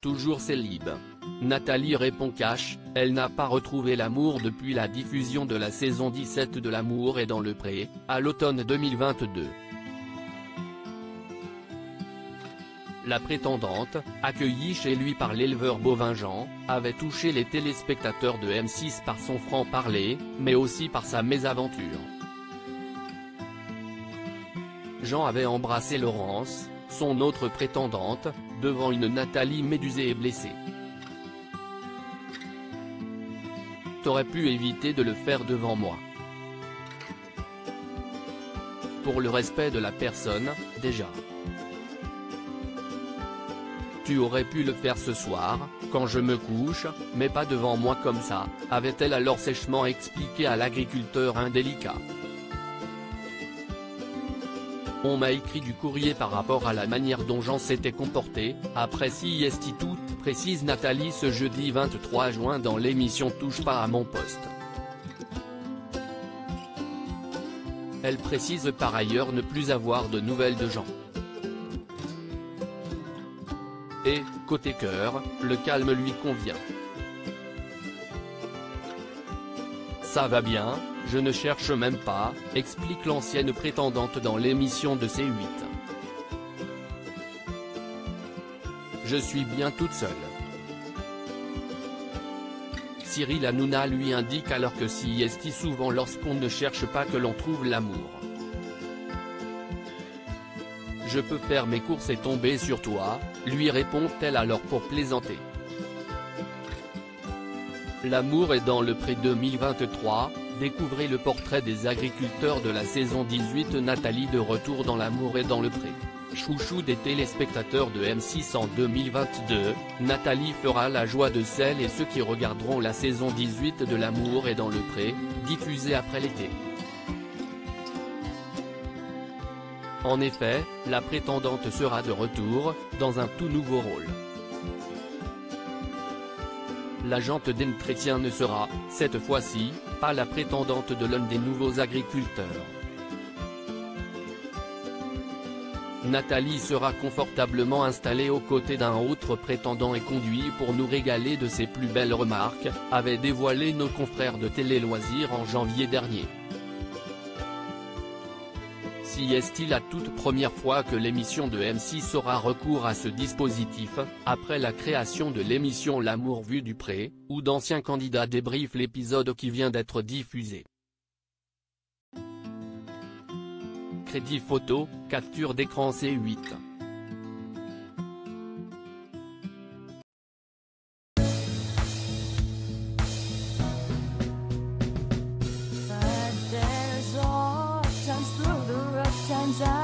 toujours célib. Nathalie répond cash, elle n'a pas retrouvé l'amour depuis la diffusion de la saison 17 de L'amour est dans le pré, à l'automne 2022. La prétendante, accueillie chez lui par l'éleveur bovin Jean, avait touché les téléspectateurs de M6 par son franc-parler, mais aussi par sa mésaventure. Jean avait embrassé Laurence, son autre prétendante, devant une Nathalie médusée et blessée. T'aurais pu éviter de le faire devant moi. Pour le respect de la personne, déjà. Tu aurais pu le faire ce soir, quand je me couche, mais pas devant moi comme ça, avait-elle alors sèchement expliqué à l'agriculteur indélicat. On m'a écrit du courrier par rapport à la manière dont Jean s'était comporté, apprécie tout, précise Nathalie ce jeudi 23 juin dans l'émission Touche pas à mon poste. Elle précise par ailleurs ne plus avoir de nouvelles de Jean. Et, côté cœur, le calme lui convient. Ça va bien, je ne cherche même pas, explique l'ancienne prétendante dans l'émission de C8. Je suis bien toute seule. Cyril Hanouna lui indique alors que si est souvent lorsqu'on ne cherche pas que l'on trouve l'amour. Je peux faire mes courses et tomber sur toi, lui répond-elle alors pour plaisanter. L'amour est dans le pré 2023, découvrez le portrait des agriculteurs de la saison 18. Nathalie de retour dans L'amour est dans le pré. Chouchou des téléspectateurs de M6 en 2022, Nathalie fera la joie de celles et ceux qui regarderont la saison 18 de L'amour est dans le pré, diffusée après l'été. En effet, la prétendante sera de retour, dans un tout nouveau rôle. L'agente d'entretien ne sera, cette fois-ci, pas la prétendante de l'un des nouveaux agriculteurs. Nathalie sera confortablement installée aux côtés d'un autre prétendant et conduit pour nous régaler de ses plus belles remarques, avaient dévoilé nos confrères de Télé Loisirs en janvier dernier. Si est-il la toute première fois que l'émission de M6 aura recours à ce dispositif, après la création de l'émission L'amour vu du pré, où d'anciens candidats débriefent l'épisode qui vient d'être diffusé. Crédit photo, capture d'écran C8. Times